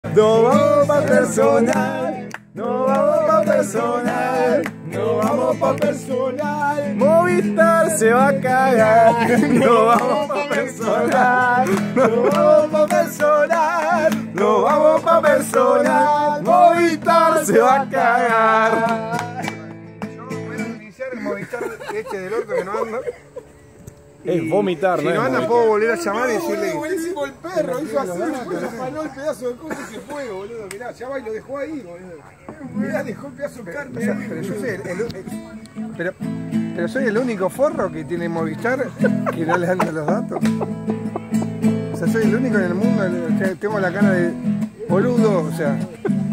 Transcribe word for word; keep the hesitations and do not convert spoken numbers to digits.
No vamos pa' personal, no vamos pa' personal, no vamos pa' personal. Movistar se va a cagar. No vamos pa' personal, no vamos pa' personal, no vamos pa' personal. Movistar se va a cagar. Yo voy a iniciar el Movistar este del orto que no anda. Es vomitar, si ¿no? Si no anda, puedo volver a llamar y decirle. Buenísimo el perro, hizo así, después afanó el pedazo de cosa y se fue, boludo. Mirá, ya va y lo dejó ahí, boludo. Mirá, dejó el pedazo de carne. Pero, pero yo soy el, el, el pero, pero soy el único forro que tiene Movistar que no le anda los datos. O sea, soy el único en el mundo que tengo la cara de boludo, o sea.